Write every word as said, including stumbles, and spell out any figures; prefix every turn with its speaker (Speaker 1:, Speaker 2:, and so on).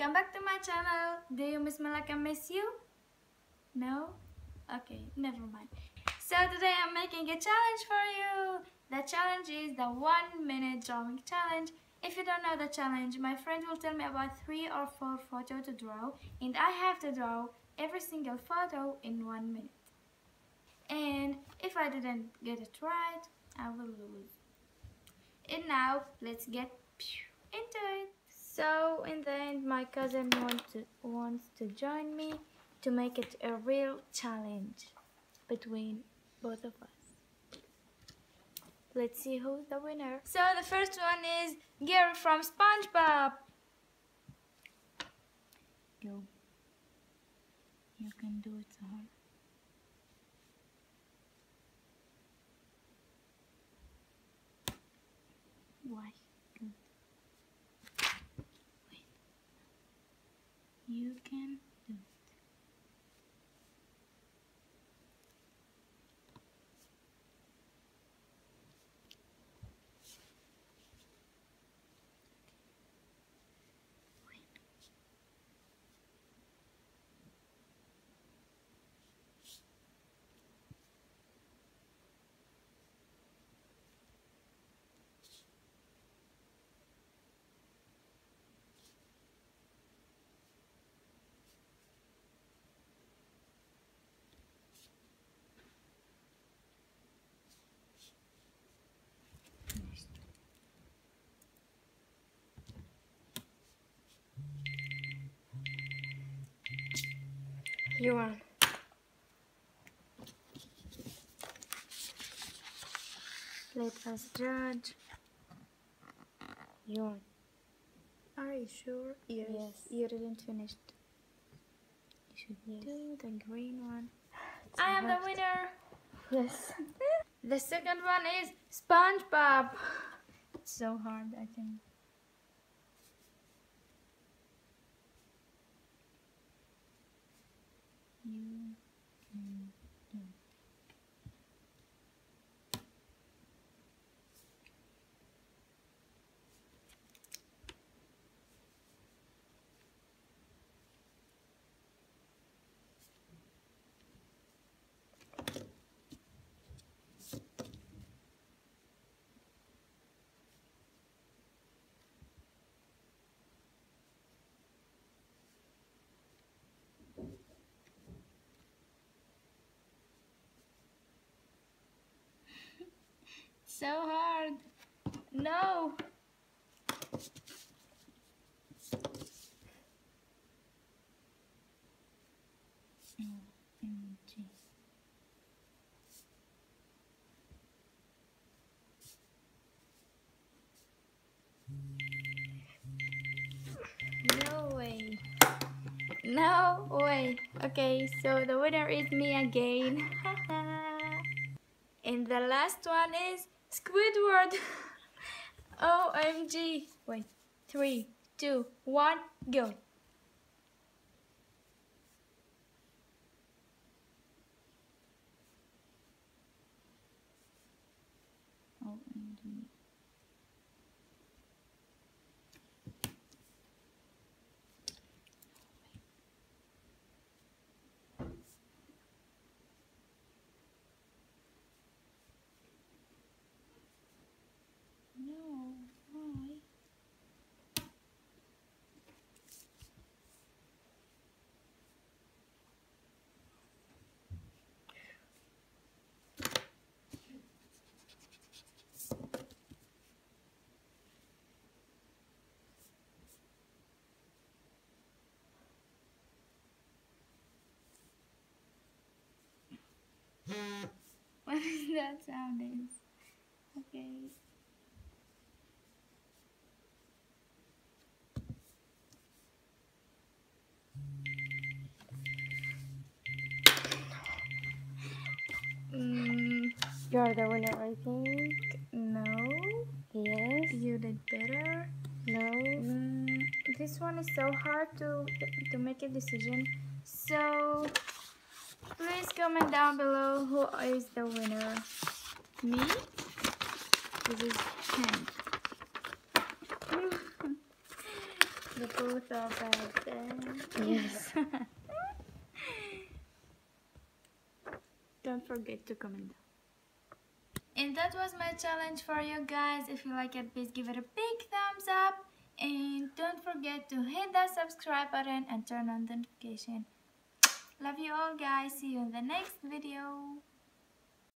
Speaker 1: welcome back to my channel. Do you miss me like I miss you? No? Okay, never mind. So today I'm making a challenge for you. The challenge is the one minute drawing challenge. If you don't know the challenge, my friend will tell me about three or four photos to draw, and I have to draw every single photo in one minute. And if I didn't get it right, I will lose. And now let's get into it. So in the end, my cousin want to, wants to join me to make it a real challenge between both of us. Let's see who's the winner. So the first one is Gary from SpongeBob. Go. You can do it, Sahar. Why? Good. Wait. You can do it. You won. Let us judge. You won.
Speaker 2: Are you sure? Yes.
Speaker 1: Yes. You didn't finish.
Speaker 2: You should
Speaker 1: Yes.
Speaker 2: do the green one. It's
Speaker 1: I am the
Speaker 2: hard.
Speaker 1: winner.
Speaker 2: Yes.
Speaker 1: The second one is SpongeBob.
Speaker 2: It's so hard, I think. You can do it.
Speaker 1: So hard. No.
Speaker 2: O M G.
Speaker 1: No way. No way. Okay, so the winner is me again. And the last one is Squidward. O M G. Wait. Three, two, one, go.
Speaker 2: O M G. No, why?
Speaker 1: What is that sound is? Okay. Mm,
Speaker 2: You're the winner, I think.
Speaker 1: no.
Speaker 2: Yes.
Speaker 1: You did better.
Speaker 2: No.
Speaker 1: Mm, this one is so hard to to make a decision. So please comment down below who is the winner. Me? This is Hank. The both are bad.
Speaker 2: Yes.
Speaker 1: Don't forget to comment down. And that was my challenge for you guys. If you like it, please give it a big thumbs up. And don't forget to hit that subscribe button and turn on the notification. Love you all guys. See you in the next video.